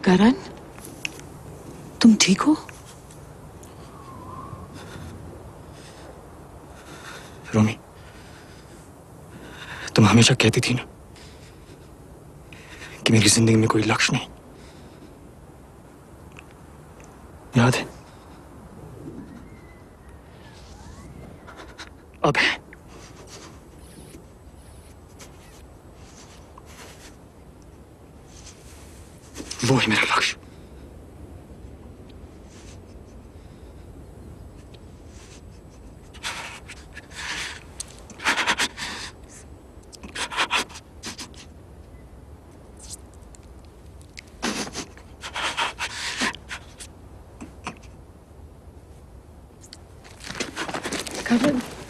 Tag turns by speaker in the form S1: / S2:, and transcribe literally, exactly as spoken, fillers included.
S1: करण, तुम ठीक हो?
S2: रोमी, तुम हमेशा कहती थी ना कि मेरी जिंदगी में कोई लक्ष्य नहीं। याद है? अब है। वो है मेरा लक्ष्य।
S1: करण,